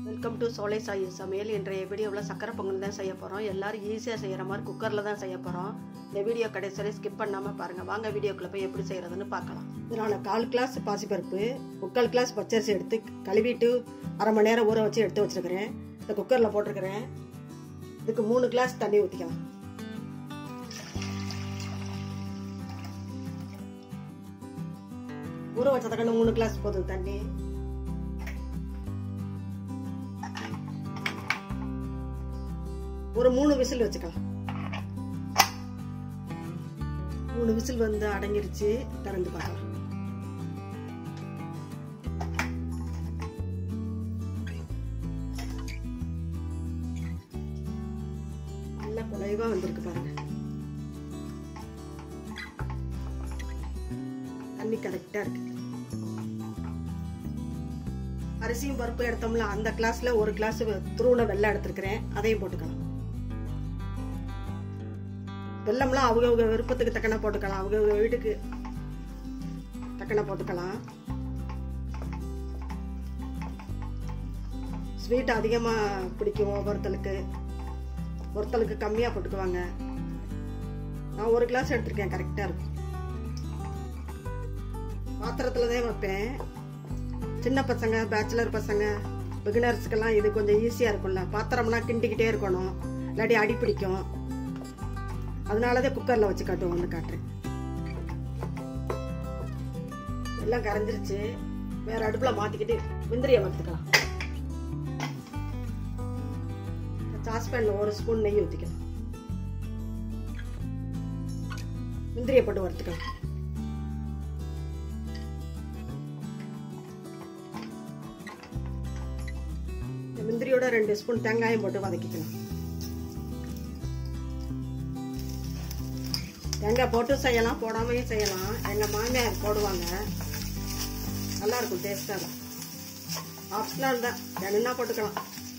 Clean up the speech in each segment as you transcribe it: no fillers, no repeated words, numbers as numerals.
Welcome to சோலை சாயி சமையல். இன்றைய வீடியோவில் சக்கரை பொங்கல் தான் செய்ய போகிறோம். எல்லோரும் ஈஸியாக செய்கிற மாதிரி குக்கரில் தான் செய்ய போகிறோம். இந்த வீடியோ கடைசி வரை ஸ்கிப் பண்ணாமல் பாருங்கள். வாங்க வீடியோக்குள்ளே போய் எப்படி செய்கிறதுன்னு பார்க்கலாம். இதனால் 1/4 கிளாஸ் பாசிப்பருப்பு, 3/4 கிளாஸ் பச்சரிசி எடுத்து கழுவிட்டு அரை மணி நேரம் ஊற வச்சு எடுத்து வச்சுருக்கிறேன். இந்த குக்கரில் போட்டிருக்கிறேன். இதுக்கு 3 கிளாஸ் தண்ணி ஊற்றிக்கலாம். ஊற வச்சதுக்கான 3 கிளாஸ் போதும் தண்ணி. ஒரு 3 விசில் வச்சுக்கலாம். 3 விசில் வந்து அடங்கிருச்சு. திறந்து பார்க்கலாம். நல்லா குழைவா வந்திருக்கு பாருங்க. தண்ணி கரெக்டா இருக்கு. அரிசியும் பருப்பு எடுத்தோம்ல, அந்த கிளாஸ்ல 1 கிளாஸ் துருவன வெல்லம் எடுத்துருக்கிறேன். அதையும் போட்டுக்கலாம். வெல்லம்லாம் அவங்க விருப்பத்துக்கு தக்கன போட்டுக்கலாம். அவங்க வீட்டுக்கு தக்கன போட்டுக்கலாம். ஸ்வீட் அதிகமா பிடிக்கும் ஒருத்தலுக்கு கம்மியா போட்டுக்குவாங்க. நான் 1 கிளாஸ் எடுத்திருக்கேன். கரெக்டா இருக்கும். பாத்திரத்துலதான் வைப்பேன். சின்ன பசங்க, பேச்சுலர் பசங்க, பிகினர்ஸ்க்கெல்லாம் இது கொஞ்சம் ஈஸியா இருக்கும்ல. பாத்திரம்னா கிண்டிக்கிட்டே இருக்கணும், இல்லாட்டி அடி பிடிக்கும். அதனாலதான் குக்கர்ல வச்சு காட்டுறேன். எல்லாம் கரைஞ்சிருச்சு. வேற அடுப்புல மாத்திக்கிட்டு முந்திரியை வறுத்துக்கலாம். சாஸ்பேன்ல 1 ஸ்பூன் நெய் ஊத்திக்கலாம். முந்திரியை போட்டு வறுத்துக்கலாம். முந்திரியோட 2 ஸ்பூன் தேங்காயும் போட்டு வதக்கிக்கலாம். தேங்காய் போட்டு செய்யலாம், போடாமையும் செய்யலாம். எங்க மாமியார் போடுவாங்க. நல்லா இருக்கும், டேஸ்டா தான். ஆப்ஷனல் தான், வேணும்னா போட்டுக்கலாம்.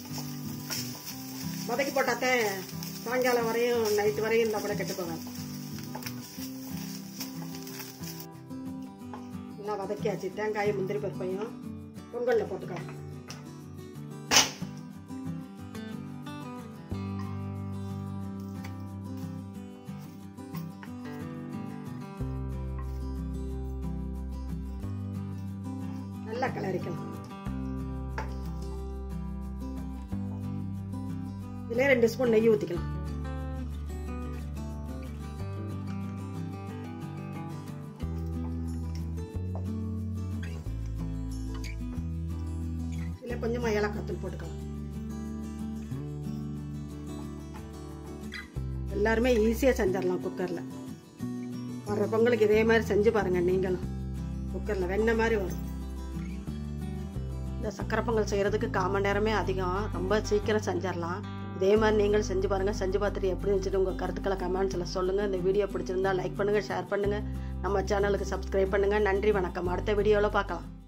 வதக்கி போட்டாத்தே சாயங்காலம் வரையும் நைட்டு வரையும் இந்த கூட கெட்டு போகாது. நல்லா வதக்கியாச்சு. தேங்காயும் முந்திரி பருப்பையும் பொங்கல்ல போட்டுக்கலாம். நல்லா கிளறிக்கலாம். இதுல 2 ஸ்பூன் நெய் ஊத்திக்கலாம். இதுல கொஞ்சமா ஏலக்காய் தூள் போட்டுக்கலாம். எல்லாருமே ஈஸியா செஞ்சிடலாம் குக்கர்ல. வர்ற பொங்கலுக்கு இதே மாதிரி செஞ்சு பாருங்க. நீங்களும் குக்கர்ல வெண்ணெய் மாதிரி வரும். இந்த சக்கரை பொங்கல் செய்கிறதுக்கு 1/4 மணி நேரமே அதிகம். ரொம்ப சீக்கிரம் செஞ்சிடலாம். இதே மாதிரி நீங்கள் செஞ்சு பாருங்கள். செஞ்சு பார்த்துட்டு எப்படி வச்சுட்டு உங்கள் கருத்துக்களை கமெண்ட்ஸில் சொல்லுங்கள். இந்த வீடியோ பிடிச்சிருந்தா லைக் பண்ணுங்கள், ஷேர் பண்ணுங்கள். நம்ம சேனலுக்கு சப்ஸ்கிரைப் பண்ணுங்கள். நன்றி, வணக்கம். அடுத்த வீடியோவில் பார்க்கலாம்.